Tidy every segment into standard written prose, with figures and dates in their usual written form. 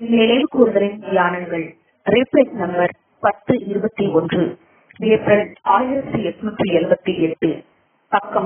நினைவு கூறுதலின் தியானங்கள். ரீப்ரேஸ் number 1021, April 1878, பக்கம்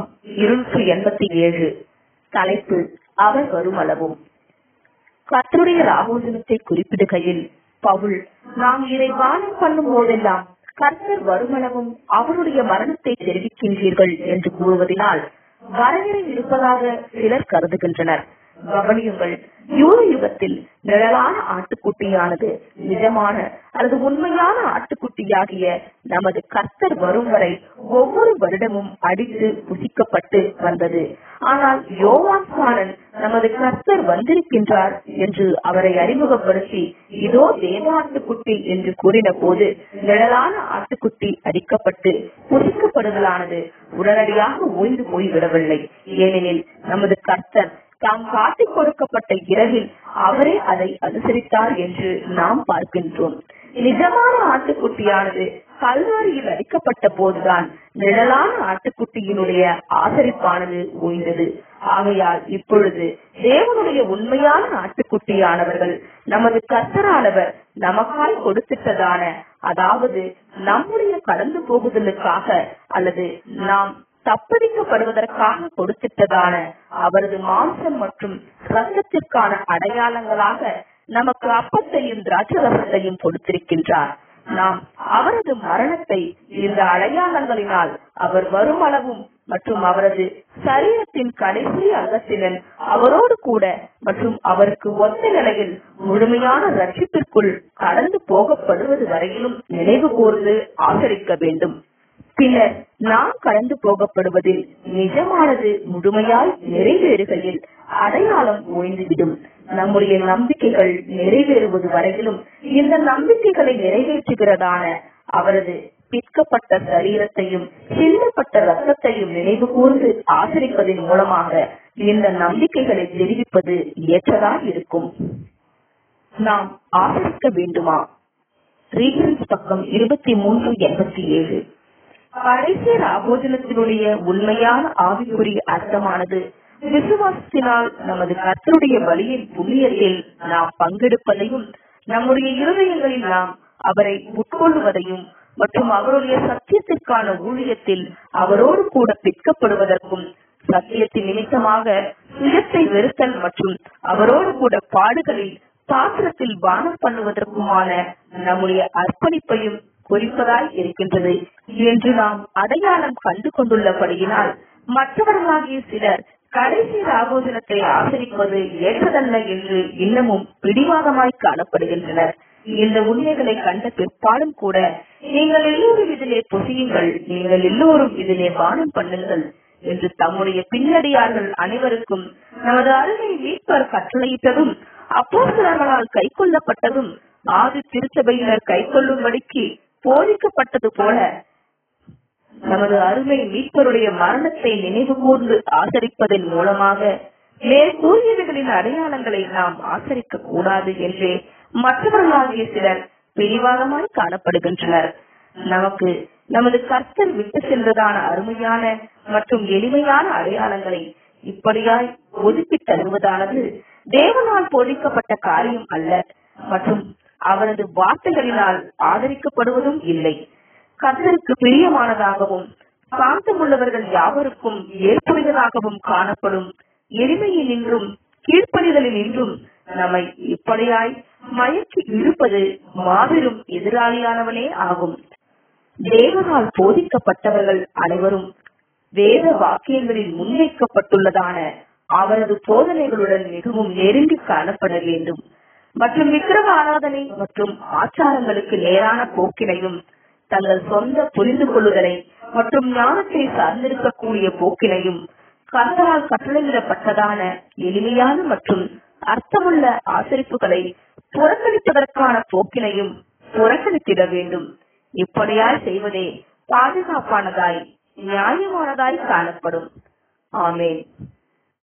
287. தலைப்பு அவர் வருமளவும். கர்த்தருடைய ராபோஜனத்தை குறிப்பிடுகையில் பவுல், நாம் இதை வானம் பண்ணும் போதெல்லாம் கர்த்தர் வருமளவும் அவருடைய மரணத்தை தெரிவிக்கின்றீர்கள் என்று கூறுவதனால் வரையறை இருப்பதாக சிலர் கருதுகின்றனர். கவனியுங்கள், யூத யுகத்தில் நிழலான ஆட்டுக்குட்டியானது நிஜமான அல்லது உண்மையான ஆட்டுக்குட்டியாகிய நமது கர்த்தர் வரும் வரை ஒவ்வொரு வருடமும் அடித்து புசிக்கப்பட்டு வந்தது. ஆனால் யோவான் ஸ்நானன் நமது கர்த்தர் வந்திருக்கின்றார் என்று அவரை அறிமுகப்படுத்தி இதோ தேவாட்டுக்குட்டி என்று கூறின போது நிழலான ஆட்டுக்குட்டி அடிக்கப்பட்டு புசிக்கப்படுதலானது உடனடியாக ஓய்ந்து போய்விடவில்லை. ஏனெனில் நமது கர்த்தர் தாம் காட்டிக் கொடுக்கப்பட்ட இரவில் அவரே அதை அனுசரித்தார் என்று நாம் பார்க்கின்றோம். நிஜமான ஆட்டுக்குட்டியானது கல்வாரியில் அடிக்கப்பட்ட போதுதான் நிழலான ஆட்டுக்குட்டியினுடைய ஆசரிப்பானது ஓய்ந்தது. ஆகையால் இப்பொழுது தேவனுடைய உண்மையான ஆட்டுக்குட்டியானவர்கள் நமது கர்த்தரானவர் நமக்காய் கொடுத்திட்டதான, அதாவது நம்முடைய கடந்து போகுதலுக்காக அல்லது நாம் தப்பதிக்கப்படுவதற்காக கொடுத்திட்டதான அவரது மாம்சம் மற்றும் ரத்தத்திற்கான அடையாளங்களாக நமக்கு அப்பத்தையும் திராட்சரசத்தையும் கொடுத்திருக்கின்றார். நாம் அவரது மரணத்தை இந்த அடையாளங்களினால் அவர் வருமளவும் மற்றும் அவரது சரீரத்தின் கடைசி அங்கத்தினன் அவரோடு கூட மற்றும் அவருக்கு ஒத்த நிலையில் முழுமையான ரட்சிப்பிற்குள் கடந்து போகப்படுவது வரையிலும் நினைவு கூர்ந்து ஆதரிக்க வேண்டும். பின்னர் நாம் கடந்து போகப்படுவதில் நிஜமானது முழுமையாய் நிறைவேறுகையில் அடையாளம் ஓய்ந்துவிடும். நம்முடைய நம்பிக்கைகள் நிறைவேறுவது வரையிலும் இந்த நம்பிக்கைகளை நிறைவேற்றுகிறதான அவரது பிற்கப்பட்ட சரீரத்தையும் சிந்தப்பட்ட ரத்தத்தையும் நினைவு கூர்ந்து ஆசரிப்பதன் மூலமாக இந்த நம்பிக்கைகளை தெரிவிப்பது ஏற்றதாக இருக்கும். நாம் ஆசரிக்க வேண்டுமா? ரீஃபரன்ஸ் பக்கம் 2387. கடைசி ராபோஜனத்தினுடைய உண்மையான ஆவிக்குரிய அர்த்தமானது விசுவாசத்தினால் நமது கர்த்தருடைய பலியின் புண்ணியத்தில் நாம் பங்கெடுப்பதையும் நம்முடைய இருதயங்களில் நாம் அவரை உட்கொள்வதையும் மற்றும் அவருடைய சத்தியத்திற்கான ஊழியத்தில் அவரோடு கூட பிற்கப்படுவதற்கும் சத்தியத்தின் நிமித்தமாக சுயத்தை வெறுத்தல் மற்றும் அவரோடு கூட பாடுகளில் பாத்திரத்தில் பானம் பண்ணுவதற்குமான நம்முடைய அர்ப்பணிப்பையும் குறிப்பதாய் இருக்கின்றது என்று நாம் அடையாளம் கண்டு கொண்டுள்ளபடியினால் மற்றவர்களாகிய சிலர் கடைசி ராபோஜனத்தை ஆசரிப்பது ஏற்றதல்ல என்று இன்னமும் பிடிவாதமாய் காணப்படுகின்றனர். இந்த உண்மைகளை கண்ட பிற்பாடும் கூட நீங்கள் எல்லோரும் இதிலே புசியுங்கள், நீங்கள் எல்லோரும் இதிலே பானம் பண்ணுங்கள் என்று தம்முடைய பின்னடியார்கள் அனைவருக்கும் நமது அருமை மீட்பர் கட்டளையிட்டதும் அப்போஸ்தலர்களால் கை கொள்ளப்பட்டதும் ஆதி திருச்சபையினர் கை கொள்ளும்படிக்கு போதிக்கப்பட்டது போல நமது அருமை மீட்பருடைய மரணத்தை நினைவு கூர்ந்து ஆசரிப்பதன் மூலமாக மேற்கூறியவைகளின் அடையாளங்களை நாம் ஆசரிக்க கூடாது என்றே மற்றவர்களாகிய சிலர் பிடிவாதமாய் காணப்படுகின்றனர். நமக்கு நமது கர்த்தர் விட்டு சென்றதான அருமையான மற்றும் எளிமையான அடையாளங்களை இப்படியாய் ஒதுக்கி தருவதானது தேவனால் போதிக்கப்பட்ட காரியம் அல்ல மற்றும் அவரது வார்த்தைகளினால் ஆதரிக்கப்படுவதும் இல்லை. கர்த்தருக்கு பிரியமானதாகவும் சாந்தமுள்ளவர்கள் யாவருக்கும் ஏற்புடையதாகவும் காணப்படும் எளிமையினின்றும் கீழ்ப்படிதலினின்றும் நம்மை இப்படியாய் மயக்கி இழுப்பது மாபெரும் எதிராளியானவனே ஆகும். தேவனால் போதிக்கப்பட்டவர்கள் அனைவரும் வேத வாக்கியங்களில் முன்வைக்கப்பட்டுள்ளதான அவரது போதனைகளுடன் மிகவும் நெருங்கி காணப்பட வேண்டும் மற்றும் விக்கிரக ஆராதனை மற்றும் ஆச்சாரங்களுக்கு நேரான போக்கினையும் தங்கள் சொந்த புரிந்து கொள்ளுதலை மற்றும் ஞானத்தை சார்ந்திருக்கக்கூடிய போக்கினையும் கர்த்தரால் கட்டளையிடப்பட்டதான எளிமையான மற்றும் அர்த்தமுள்ள ஆசரிப்புகளை புறக்கணிப்பதற்கான போக்கினையும் புறக்கணித்திட வேண்டும். இப்படியாய் செய்வதே பாதுகாப்பானதாய் நியாயமானதாய் காணப்படும். ஆமென்.